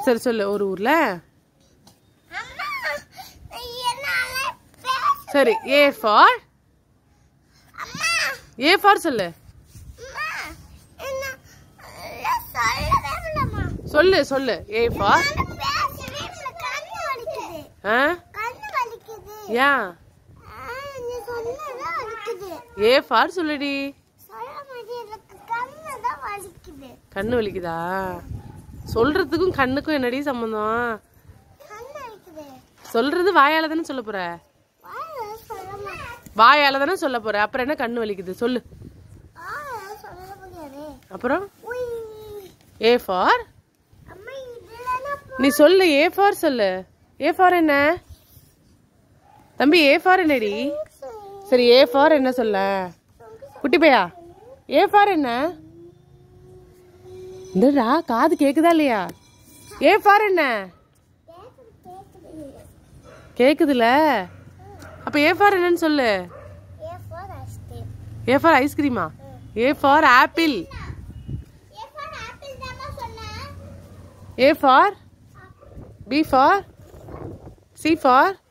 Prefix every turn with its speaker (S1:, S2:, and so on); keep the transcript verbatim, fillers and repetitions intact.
S1: சரி சொல்லு. ஒரு ஊர்ல சரி. ஏ ஃபார் ஏ ஃபார் சொல்லு. சொல்லு சொல்லு. A for yeah A for சொல்லுடி. கண்ணு வலிக்குதா? சொல்றதுக்கும் கண்ணுக்கும் என்னடி சம்பந்தம்? சொல்றது வாயால தானே சொல்ல போற. வாயால தானே சொல்ல போற. அப்புறம் என்ன கண்ணு வலிக்குது சொல்லு. அப்புறம் ஏ ஃபார் நீ சொல்லு. ஏ ஃபார் சொல்லு. ஏ ஃபார் என்ன தம்பி? ஏ ஃபார் என்னடி? சரி ஏ ஃபார் என்ன சொல்ல குட்டி பையா? ஏ ஃபார் என்ன? இந்தடா காது கேக்குதா இல்லையா? ஏ ஃபார் என்ன கேக்குதுல? அப்ப ஏ ஃபார் என்னன்னு சொல்லு. ஏ ஃபார் ஐஸ்கிரீமா? A for apple. A for B for C for